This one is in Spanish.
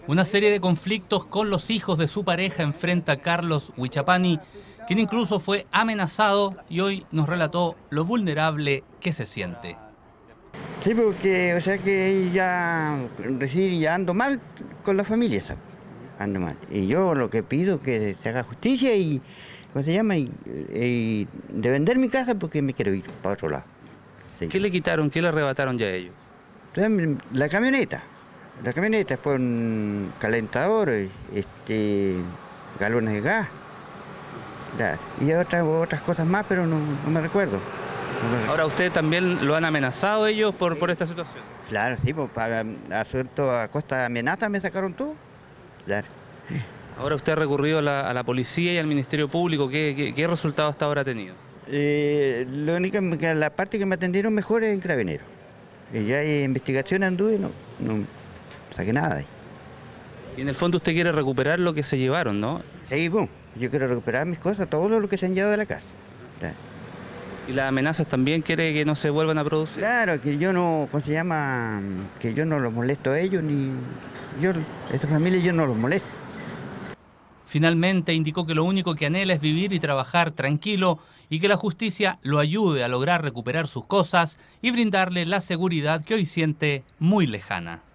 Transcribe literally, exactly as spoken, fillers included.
Una serie de conflictos con los hijos de su pareja enfrenta a Carlos Huichapani, quien incluso fue amenazado y hoy nos relató lo vulnerable que se siente. Sí, porque, o sea que ya recién ya ando mal con la familia, ¿sabes? Ando mal. Y yo lo que pido es que se haga justicia y, ¿cómo se llama? Y, y de vender mi casa porque me quiero ir para otro lado. Sí. ¿Qué le quitaron? ¿Qué le arrebataron ya a ellos? Entonces, la camioneta. La camioneta es por un calentador, este, galones de gas. Ya, y otras, otras cosas más, pero no, no me recuerdo. No me recuerdo. Ahora, ¿usted también lo han amenazado ellos por, por esta situación? Claro, sí, pues para asunto a costa de amenaza me sacaron todo. Claro. Ahora usted ha recurrido a la, a la policía y al Ministerio Público. ¿Qué, qué, qué resultado hasta ahora ha tenido? Eh, lo único que la parte que me atendieron mejor es en Carabinero. Y ya hay investigación anduve y no, no saqué nada de ahí. Y en el fondo usted quiere recuperar lo que se llevaron, ¿no? Sí, boom. Yo quiero recuperar mis cosas, todo lo que se han llevado de la casa. Claro. ¿Y las amenazas también quiere que no se vuelvan a producir? Claro, que yo no, ¿cómo se llama? Que yo no los molesto a ellos, ni yo, a esta familia yo no los molesto. Finalmente indicó que lo único que anhela es vivir y trabajar tranquilo y que la justicia lo ayude a lograr recuperar sus cosas y brindarle la seguridad que hoy siente muy lejana.